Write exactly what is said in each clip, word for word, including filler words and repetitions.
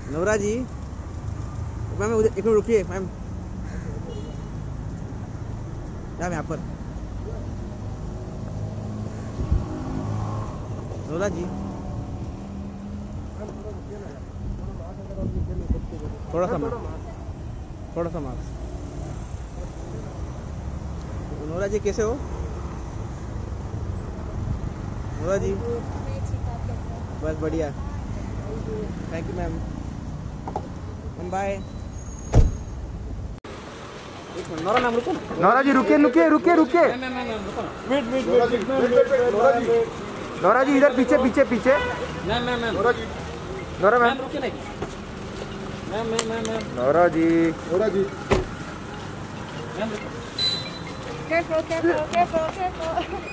Nora ji ma'am एक minute रुकिए ma'am. Ma'am यहाँ पर नोरा जी थोड़ा सा मास्क थोड़ा सा मास्क। नोरा जी कैसे हो? नोरा जी बस बढ़िया। Thank you ma'am. Bye. Nora ma'am रुको। नोरा जी रुकिए रुकिए रुकिए रुकिए। Wait wait wait. Nora ji Nora ji इधर पीछे पीछे पीछे। Ma'am ma'am ma'am Nora ji Nora ma'am रुकिए नहीं। Ma'am ma'am ma'am ma'am Nora ji Nora ji ma'am Careful, careful, careful, careful.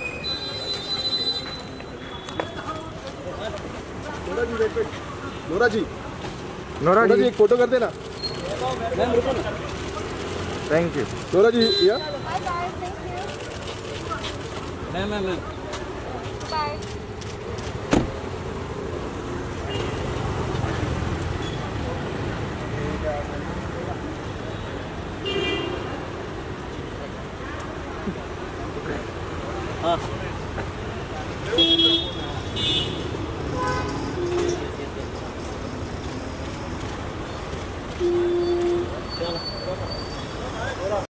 Nora ji wait wait. Nora ji Nora Nora ji ji एक फोटो कर देना। मैम रुको ना। Thank you. नोरा जी या Bye bye, thank you. Ma'am ma'am ma'am Bye.